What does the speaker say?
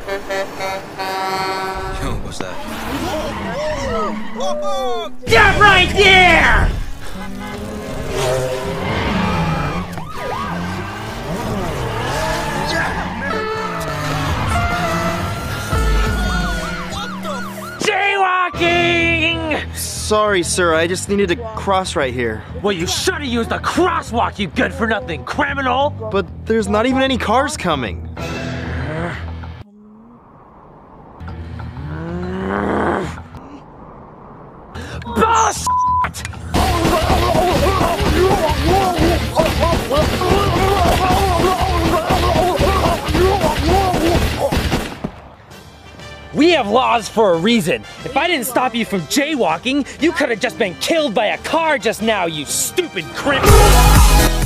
Yo, what's that? Get right there! Jaywalking! Sorry, sir, I just needed to cross right here. Well, you should have used a crosswalk, you good-for-nothing criminal! But there's not even any cars coming. Bullshit! We have laws for a reason. If I didn't stop you from jaywalking, you could have just been killed by a car just now, you stupid criminal!